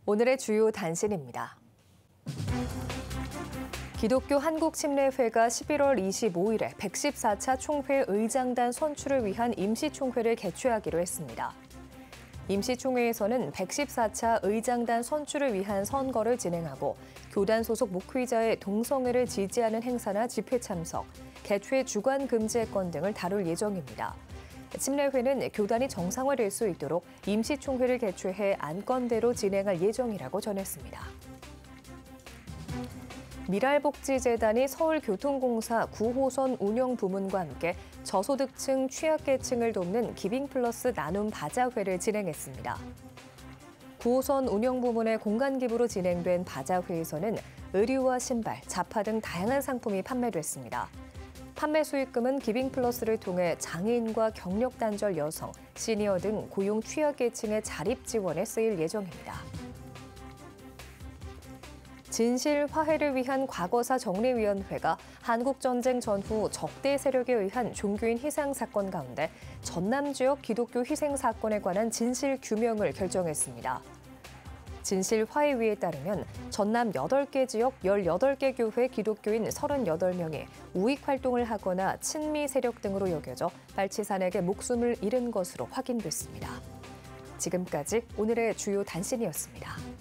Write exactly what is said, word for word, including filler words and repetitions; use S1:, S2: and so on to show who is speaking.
S1: 오늘의 주요 단신입니다. 기독교 한국침례회가 십일월 이십오일에 백십사 차 총회 의장단 선출을 위한 임시총회를 개최하기로 했습니다. 임시총회에서는 백십사 차 의장단 선출을 위한 선거를 진행하고 교단 소속 목회자의 동성애를 지지하는 행사나 집회 참석, 개최 주관 금지권 등을 다룰 예정입니다. 침례회는 교단이 정상화될 수 있도록 임시총회를 개최해 안건대로 진행할 예정이라고 전했습니다. 미랄복지재단이 서울교통공사 구 호선 운영부문과 함께 저소득층, 취약계층을 돕는 기빙플러스 나눔 바자회를 진행했습니다. 구 호선 운영부문의 공간기부로 진행된 바자회에서는 의류와 신발, 자파 등 다양한 상품이 판매됐습니다. 판매 수익금은 기빙플러스를 통해 장애인과 경력단절 여성, 시니어 등 고용 취약계층의 자립 지원에 쓰일 예정입니다. 진실 화해를 위한 과거사 정리위원회가 한국전쟁 전후 적대 세력에 의한 종교인 희생 사건 가운데 전남 지역 기독교 희생 사건에 관한 진실 규명을 결정했습니다. 진실 화해위에 따르면 전남 여덟 개 지역 열여덟 개 교회 기독교인 서른여덟 명이 우익 활동을 하거나 친미 세력 등으로 여겨져 발치산에게 목숨을 잃은 것으로 확인됐습니다. 지금까지 오늘의 주요 단신이었습니다.